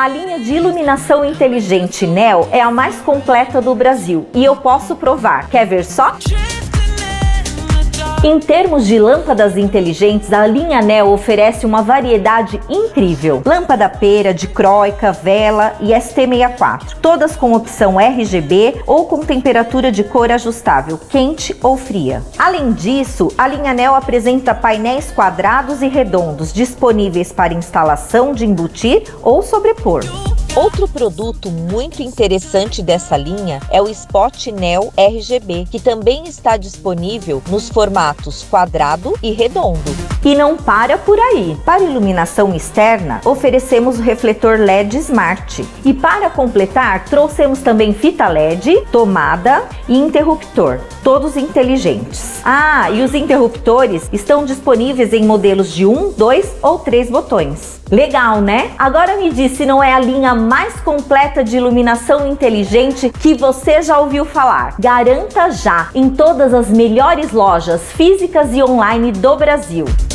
A linha de iluminação inteligente Neo é a mais completa do Brasil e eu posso provar. Quer ver só? Em termos de lâmpadas inteligentes, a linha Neo oferece uma variedade incrível. Lâmpada pera, dicróica, vela e ST64, todas com opção RGB ou com temperatura de cor ajustável, quente ou fria. Além disso, a linha Neo apresenta painéis quadrados e redondos, disponíveis para instalação de embutir ou sobrepor. Outro produto muito interessante dessa linha é o Spot Neo RGB, que também está disponível nos formatos quadrado e redondo. E não para por aí. Para iluminação externa, oferecemos o refletor LED Smart. E para completar, trouxemos também fita LED, tomada e interruptor, todos inteligentes. E os interruptores estão disponíveis em modelos de 1, 2 ou 3 botões. Legal, né? Agora me diz se não é a linha mais completa de iluminação inteligente que você já ouviu falar. Garanta já em todas as melhores lojas físicas e online do Brasil.